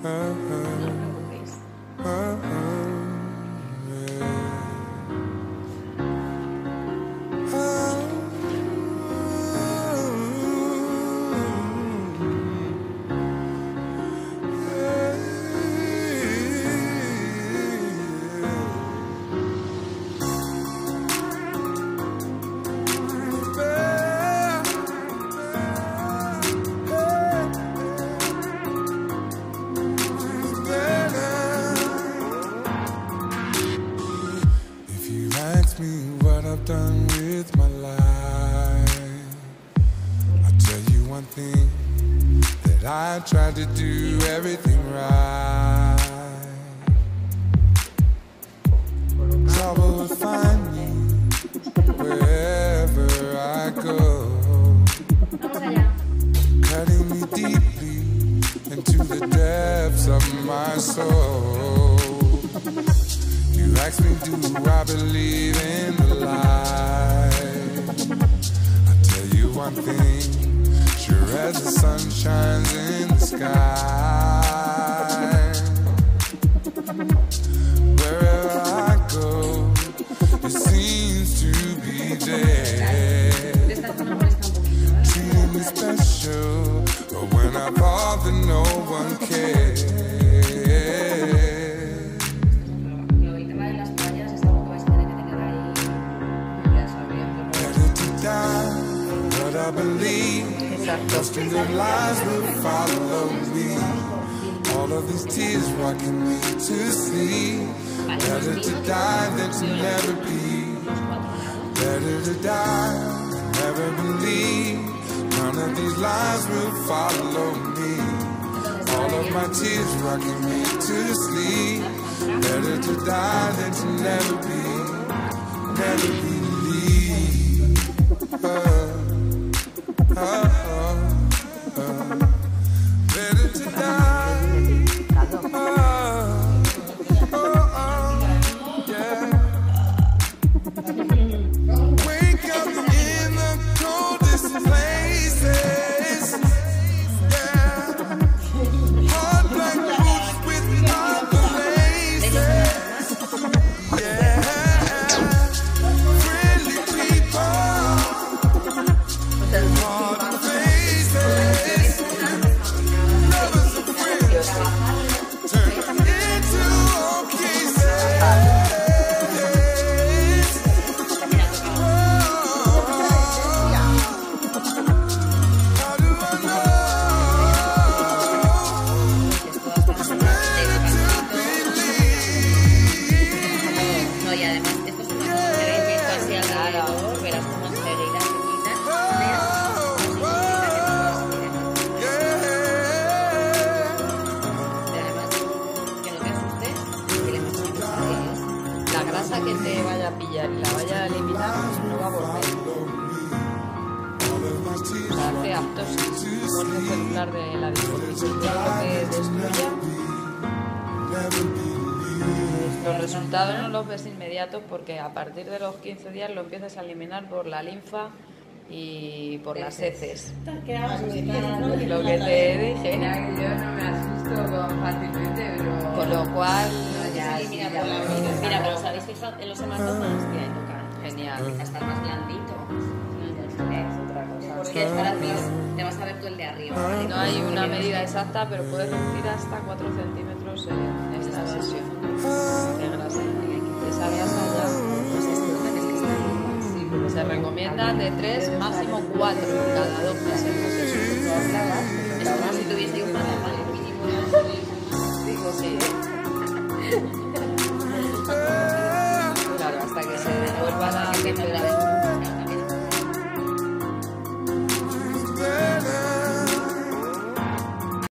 Done with my life. I'll tell you one thing, that I tried to do everything right. Trouble will find me wherever I go, cutting me deeply into the depths of my soul. You ask me, do I believe in the light? I tell you one thing, sure as the sun shines in the sky. Wherever I go, it seems to be there, treating me special, but when I bother, no one cares. I believe the strings of lies will follow me. All of these tears rocking me to sleep. Better to die than to never be. Better to die than never believe. None of these lies will follow me. All of my tears rocking me to sleep. Better to die than to never be. Never believe. Better to die. Yeah. Wake up in the coldest places. Yeah. Hard black boots with lava laces. Yeah. Friendly people. La grasa que te vaya a pillar y la vaya a eliminar no va a volver. O sea, hace aptosis, muerte celular de la disposición, todo lo que destruya. Los resultados no los ves inmediatos porque a partir de los 15 días lo empiezas a eliminar por la linfa y por las heces. Lo que te dije. Yo no me asusto fácilmente, pero... Con lo cual... Mira, pero ¿sabéis que en los hematomas que hay tocar? Genial. Está más blandito. Es otra cosa. Porque es para ti, te vas a ver tú el de arriba. ¿Vale? No hay una medida exacta, pero puedes reducir hasta 4 centímetros en esta sesión de grasa. Esa grasa ya se recomienda de 3, máximo 4 cada 2 meses. Es como si tuviese un matamán mínimo. Digo, sí.